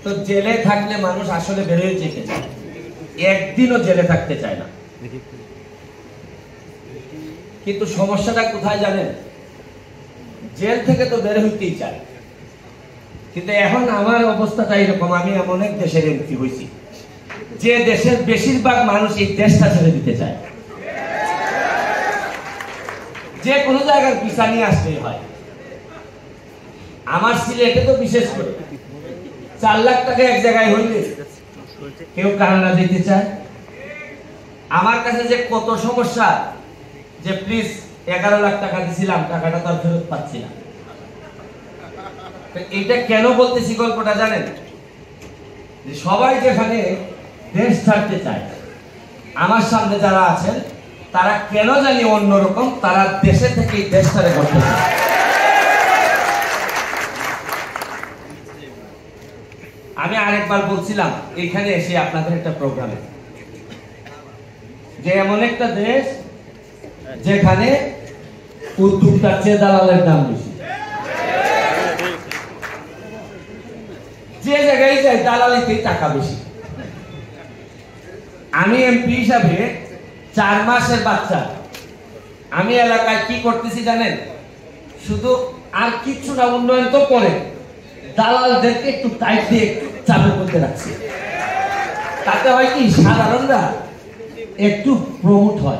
তো জেলে থাকলে মানুষ আসলে বেরোয় যেতে চায়, একদিনও জেলে থাকতে চায় না। কিন্তু সমস্যাটা কোথায় জানেন? জেল থেকে তো বের হইতেই চায়, কিন্তু এখন আমার অবস্থাটা এরকম, আমি এমন এক দেশের এমপি হয়েছি যে দেশের বেশিরভাগ মানুষ এই দেশটা ছেড়ে দিতে চায়, যে কোনো জায়গার ভিসা নিয়ে আসতেই হয়। আমার সিলেটে তো বিশেষ করে 4 লাখ টাকা এক জায়গায় হইলে কেউ কানাডা যেতে চায়। আমার কাছে যে কত সমস্যা, যে প্লিজ 11 লাখ টাকা দিছিলাম, টাকাটা তো আর ফেরত পাচ্ছি না। এটা কেন বলতেছি গল্পটা জানেন? যে সবাই যেখানে দেশ ছাড়তে চায়, আমার সামনে যারা আছেন তারা কেন জানি অন্যরকম, তারা দেশে থেকেই দেশ ছাড়ে করতে চায়। আমি আরেকবার বলছিলাম এখানে এসে আপনাদের একটা প্রোগ্রামে, যে এমন একটা দেশ যেখানে উদ্যোক্তার চেয়ে দালালের দাম বেশি। যে জায়গায় যাই দালালিতেই টাকা বেশি। আমি এমপি হিসাবে 4 মাসের বাচ্চা, আমি এলাকায় কি করতেছি জানেন? শুধু আর কিচ্ছু না, উন্নয়ন তো করে দালালদেরকে একটু টাইট দিয়ে একটু চাপের মধ্যে রাখছি। তাতে হয় কি, সাধারণরা একটু প্রমোট হয়।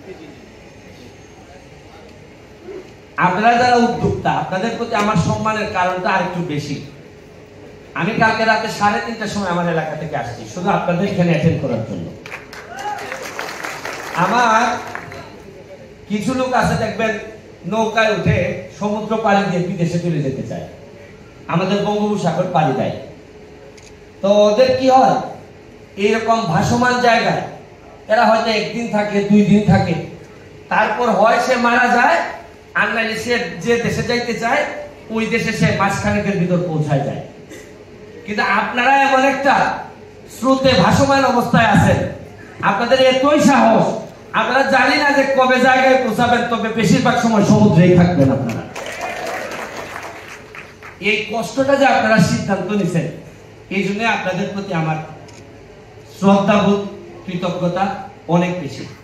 আপনারা যারা উদ্যোক্তা, আপনাদের প্রতি আমার সম্মানের কারণটা আরেকটু বেশি। আমি কালকে রাতে 3:30টার সময় আমার এলাকা থেকে আসছি শুধু আপনাদের এখানে অ্যাটেন্ড করার জন্য। আমার কিছু লোক আছে দেখবেন নৌকায় উঠে সমুদ্র পাড়ি দিয়ে বিদেশে চলে যেতে চায়, আমাদের বঙ্গোপসাগর পাড়ি দেয়। তো ওদের কি হয়, এইরকম ভাসমান জায়গায় এরা হয়তো 1 দিন থাকে, 2 দিন থাকে, তারপর হয় সে মারা যায়, আর নাইলে সে যে দেশে যাইতে চায় ওই দেশে সে মাঝখানেকের ভিতর পৌঁছায় যায়। কিন্তু আপনারা এমন একটা স্রোতে ভাসমান অবস্থায় আছেন, আপনাদের এতই সাহস, আপনারা জানি না যে কবে জায়গায় পৌঁছাবেন, তবে বেশিরভাগ সময় সমুদ্রেই থাকবেন আপনারা। এই কষ্টটা যে আপনারা সিদ্ধান্ত নিছেন, এই জন্য আপনাদের প্রতি আমার শ্রদ্ধাবোধ, কৃতজ্ঞতা অনেক বেশি।